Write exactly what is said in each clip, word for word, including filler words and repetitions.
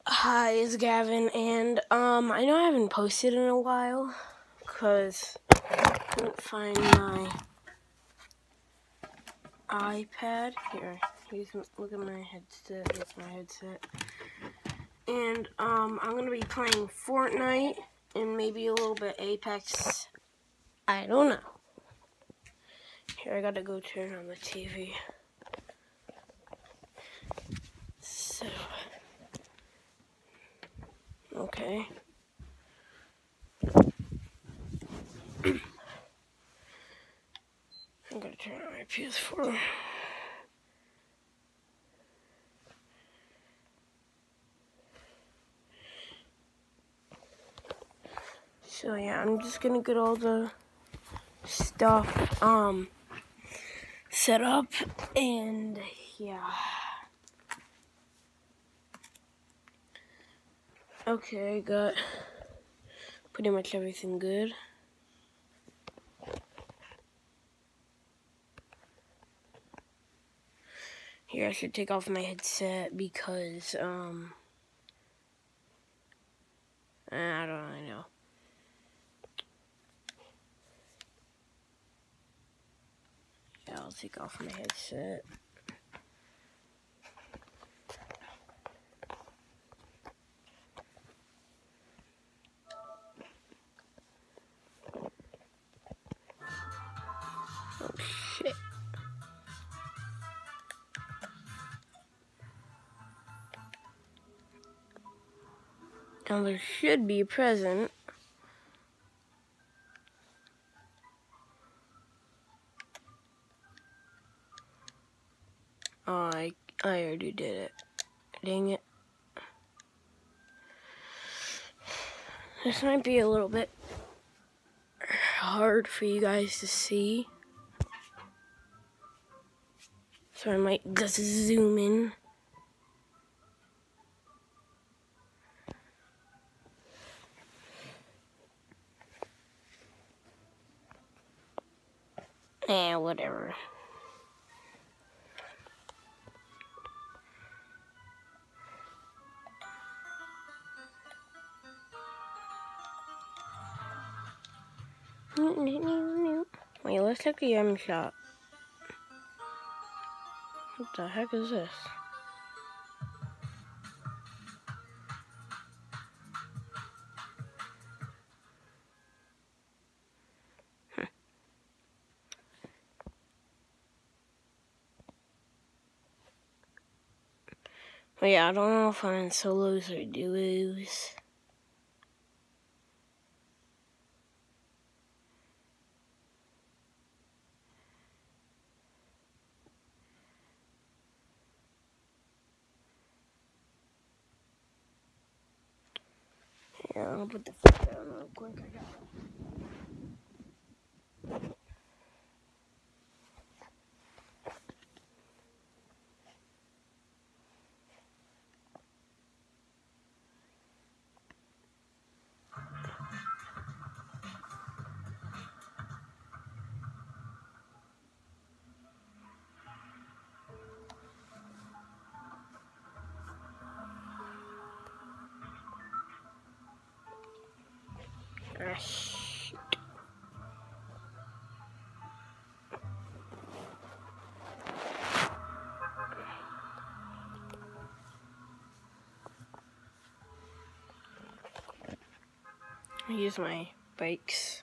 Hi, it's Gavin, and um, I know I haven't posted in a while because I couldn't find my iPad. Here, here's, look at my headset. Here's my headset. And um, I'm gonna be playing Fortnite and maybe a little bit Apex. I don't know. Here, I gotta go turn on the T V. So, okay. I'm gonna turn on my P S four. So yeah, I'm just gonna get all the stuff um set up, and yeah. Okay, I got pretty much everything good. Here, I should take off my headset because um I don't really know. Yeah, I'll take off my headset. Oh shit. Now there should be a present. Oh, I, I already did it. Dang it. This might be a little bit hard for you guys to see. So I might just zoom in. Eh, whatever. Wait, let's take a M shot. What the heck is this? Hm. Well, yeah, I don't know if I'm in solos or duos. Yeah, I'll put the foot down real quick. I got it. Ah, shoot. I use my bikes.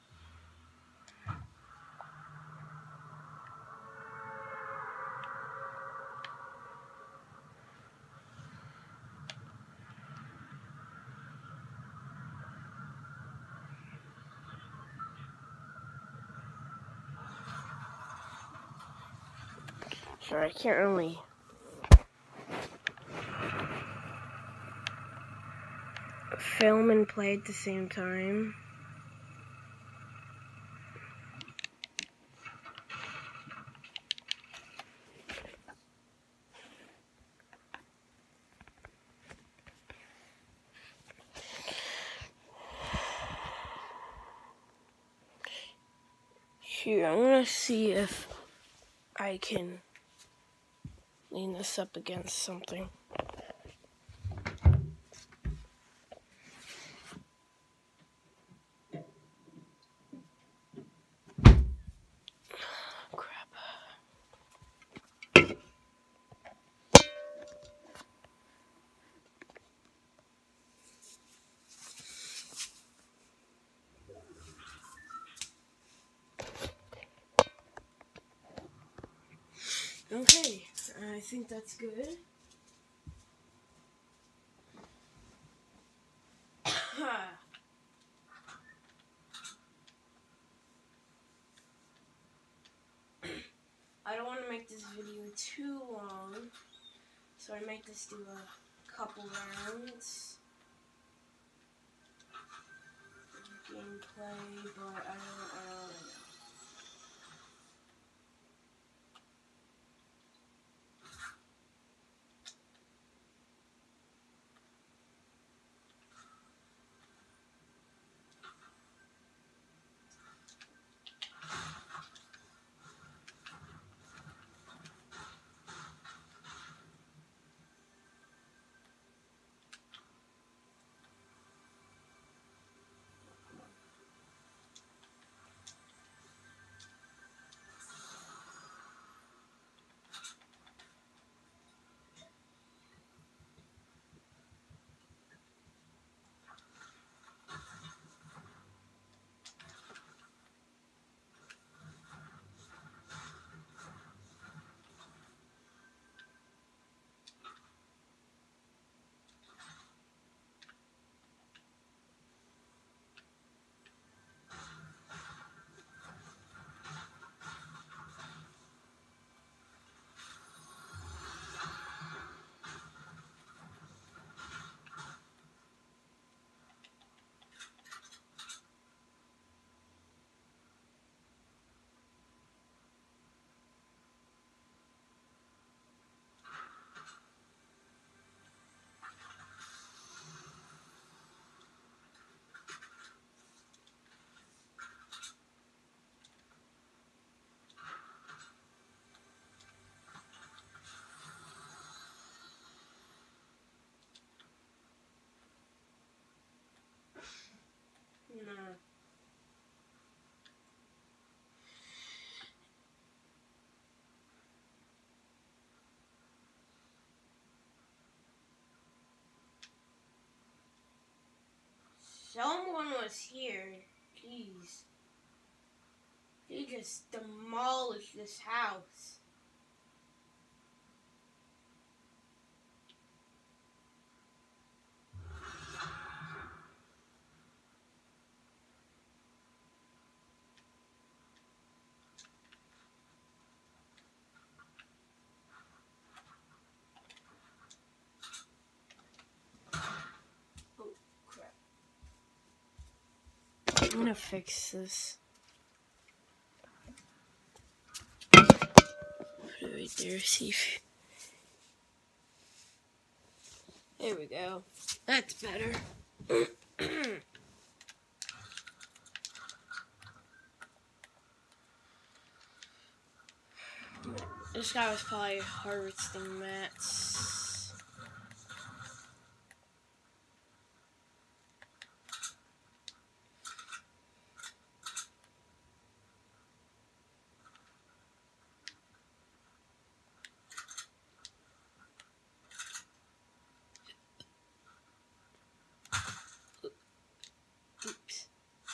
Sorry, I can't really film and play at the same time. Here, I'm gonna see if I can lean this up against something. Okay, I think that's good. I don't want to make this video too long, so I might just do a couple rounds of gameplay, but I don't, I don't know. No. Someone was here. Jeez. He just demolished this house. Oh, crap. I'm gonna fix this. Put it right there, see if... There we go. That's better. This guy was probably harvesting mats. Oops.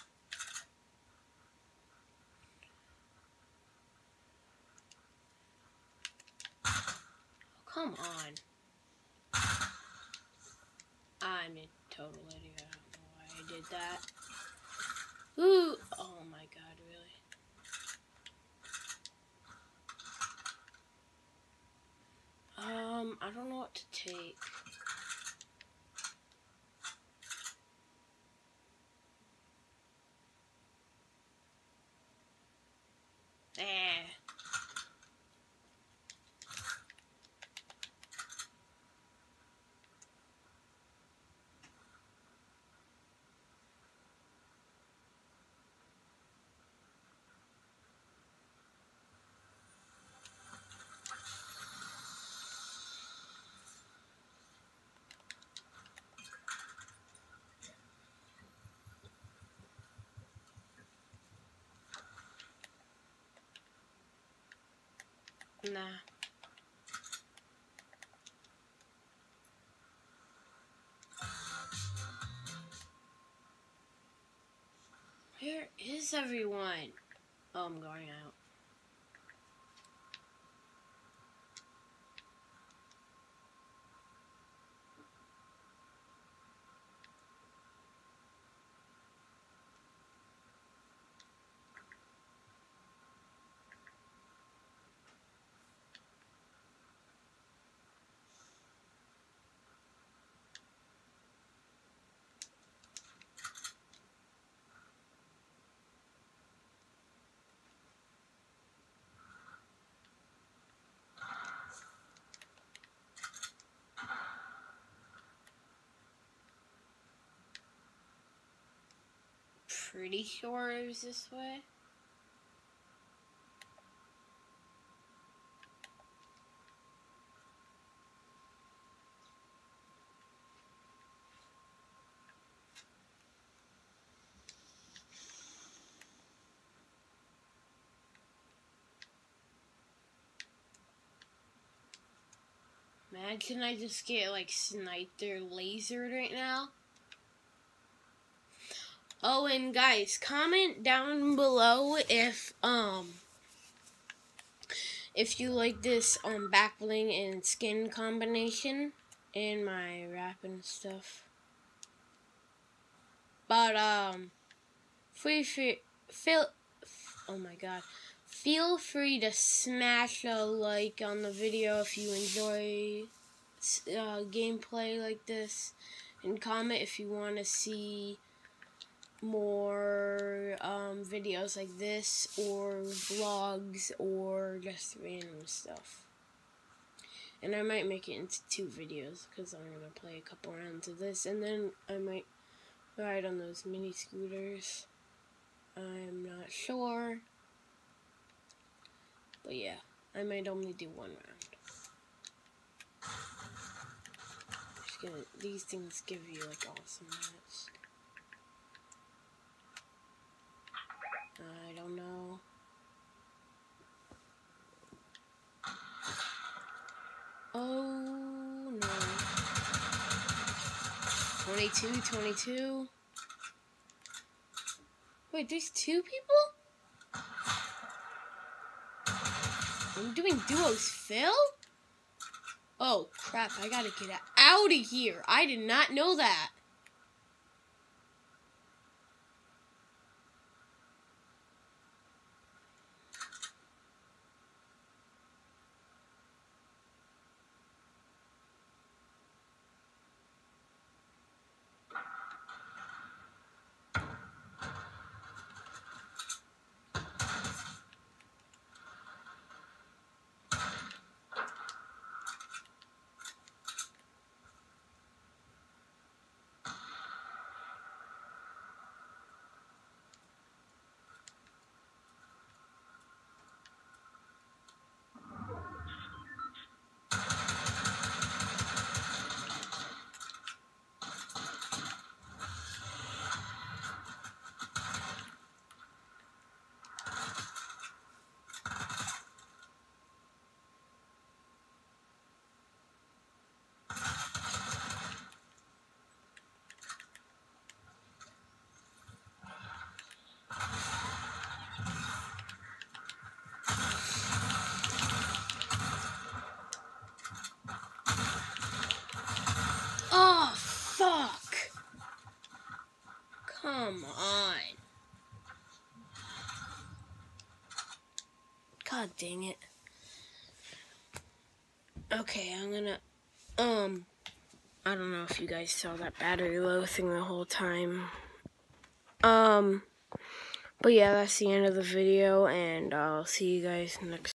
Come on. I'm a total idiot. I don't know why I did that. Ooh. Oh my god, really? Um, I don't know what to take. Eh. Nah. Where is everyone? Oh, I'm going out. pretty sure it was this way. Imagine I just get like sniped or lasered right now. Oh, and guys, comment down below if um if you like this um back bling and skin combination and my wrap and stuff. But um, free free feel oh my god, feel free to smash a like on the video if you enjoy uh, gameplay like this, and comment if you want to see more um, videos like this, or vlogs, or just random stuff. And I might make it into two videos, because I'm going to play a couple rounds of this, and then I might ride on those mini scooters. I'm not sure. But yeah, I might only do one round. Just gonna, these things give you like awesome mats. I don't know. Oh no. twenty-two, twenty-two. Wait, there's two people? I'm doing duos Phil? Oh crap, I gotta get out of here. I did not know that. Oh, fuck. Come on. God dang it. Okay, I'm gonna, um, I don't know if you guys saw that battery low thing the whole time. Um, but yeah, that's the end of the video, and I'll see you guys next